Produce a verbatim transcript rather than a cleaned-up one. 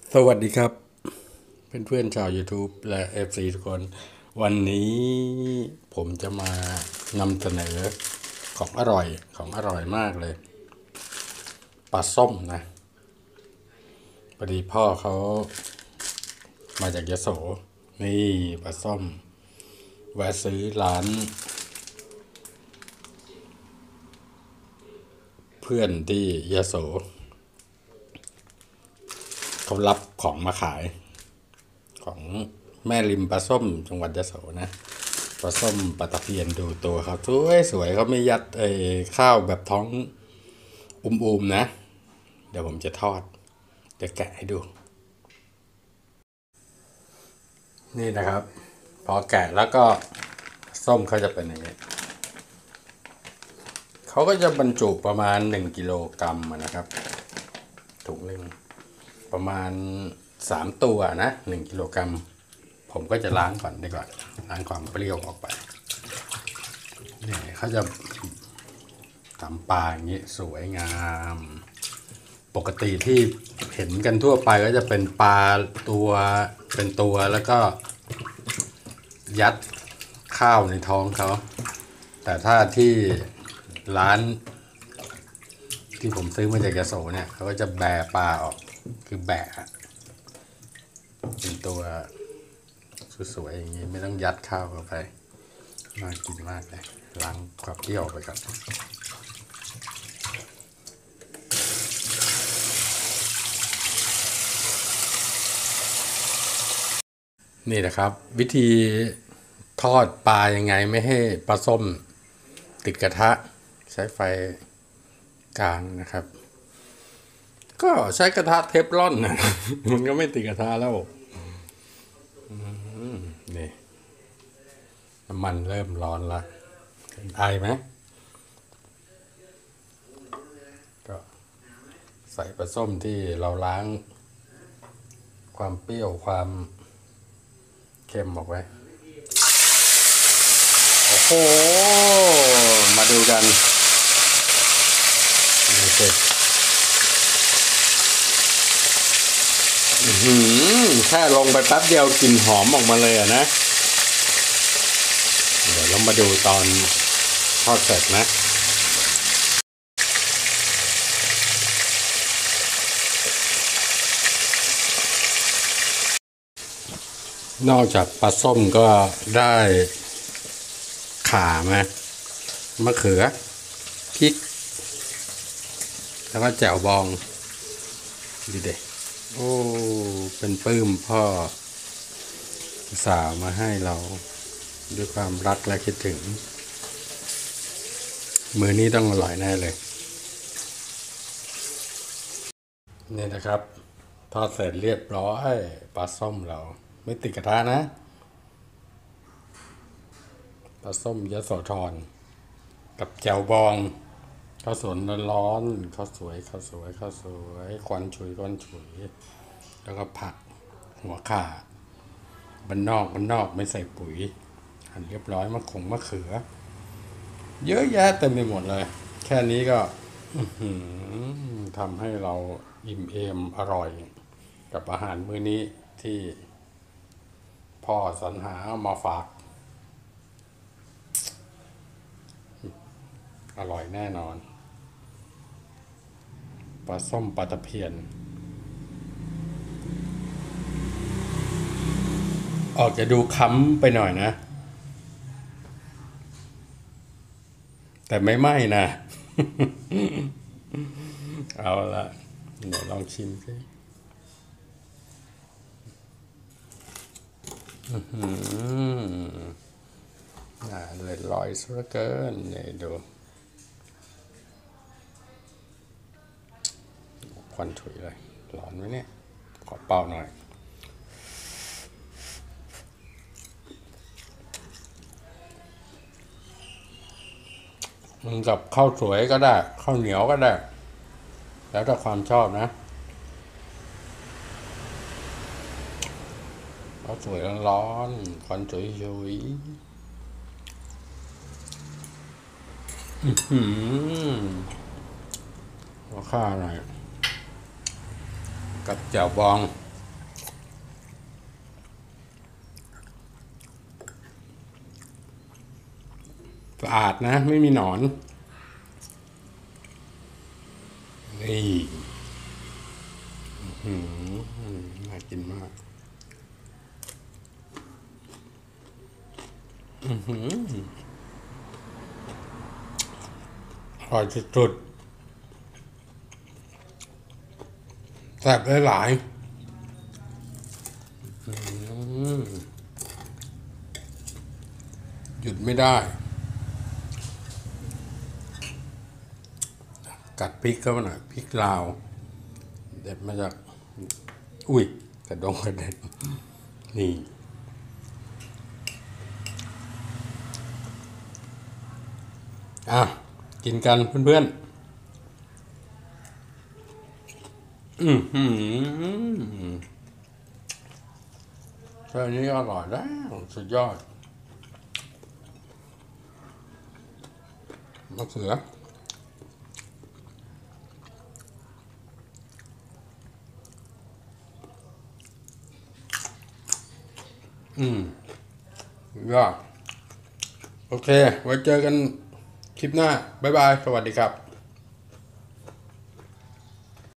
สวัสดีครับเพื่อนๆชาว YouTube และ เอฟ ซี ทุกคนวันนี้ผมจะมานำเสนอของอร่อยของอร่อยมากเลยปลาส้มนะพอดีพ่อเขามาจากยโสนี่ปลาส้มแวะซื้อร้านเพื่อนที่ยโสเขารับของมาขายของแม่ริมปลาส้มจังหวัดยโสนะปลาส้มปลาตะเพียนดูตัวเขาสวยสวยเขาไม่ยัดไอ้ข้าวแบบท้องอุ้มๆนะเดี๋ยวผมจะทอดจะแกะให้ดูนี่นะครับพอแกะแล้วก็ส้มเขาจะเป็นอย่างนี้เขาก็จะบรรจุประมาณหนึ่งกิโลกรัมนะครับถุงหนึ่งประมาณสามตัวนะหนึ่งกิโลกรัมผมก็จะล้างก่อนดีกว่าล้างความเปรี้ยวออกไปนี่เขาจะทำปลาอย่างนี้สวยงามปกติที่เห็นกันทั่วไปก็จะเป็นปลาตัวเป็นตัวแล้วก็ยัดข้าวในท้องเขาแต่ถ้าที่ร้านที่ผมซื้อมาจากยโสเนี่ยเขาก็จะแบะปลาออกคือแบะเป็นตัวสวยๆอย่างนี้ไม่ต้องยัดข้าวเข้าไปน่ากินมากเลยล้างความเปรี้ยวไปก่อนนี่นะครับวิธีทอดปลายังไงไม่ให้ปลาส้มติดกระทะใช้ไฟกลางนะครับก็ใช้กระทะเทฟลอนนะมันก็ไม่ติดกระทะแล้วนี่น้ำมันเริ่มร้อนละไอไหมก็ใส่ปลาส้มที่เราล้างความเปรี้ยวความเค็มออกไว้โอ้โหมาดูกันนี่สิแค่ลงไปแป๊บเดียวกลิ่นหอมออกมาเลยอะนะเดี๋ยวเรามาดูตอนทอดเสร็จนะนอกจากปลาส้มก็ได้ข่ามามะเขือพริกแล้วก็แจ่วบองดีเด็ดโอ้เป็นปลื้มพ่อสาวมาให้เราด้วยความรักและคิดถึงมื้อนี้ต้องอร่อยแน่เลยนี่นะครับทอดเสร็จเรียบร้อยปลาส้มเราไม่ติดกระทะนะปลาส้มยโสธรกับแจ่วบองข้าวสวยร้อนข้าวสวยข้าวสวยข้าวสวยควันฉุยควันฉุยแล้วก็ผักหัวข่าบ้านนอกบ้านนอกไม่ใส่ปุ๋ยหั่นเรียบร้อยมะขงมะเขือเยอะแยะเต็มไปหมดเลยแค่นี้ก็ทำให้เราอิ่มเอมอร่อยกับอาหารมื้อนี้ที่พ่อสรรหามาฝากอร่อยแน่นอนปลาส้มปลาตะเพียนออกจะดูค้ำไปหน่อยนะแต่ไม่ไหม้นะเอาละเดี๋ยวลองชิมสิน่าเลยลอยซะเกินนี่ดูควันฉุยเลยร้อนไหมเนี่ยขอเป่าหน่อยมันกับข้าวสวยก็ได้ข้าวเหนียวก็ได้แล้วแต่ความชอบนะข้าวสวยร้อนๆควันฉุยฉุยอืมหัวข้าหน่อยกับแจ่วบองสะอาดนะไม่มีหนอนนี่อืมน่ากินมากอือหืออร่อยสุดๆแซ่บหลายๆอืมหยุดไม่ได้กัดพริกเข้ามาหน่อยพริกลาวเด็ดมาจากอุ้ยกระดงกระเด็นนี่อ่ะกินกันเพื่อนๆอืมอืมแค่นี้ก็อร่อยแล้วสุดยอดมะเขืออืมสุดยอดโอเคไว้เจอกันคลิปหน้าบ๊ายบายสวัสดีครับ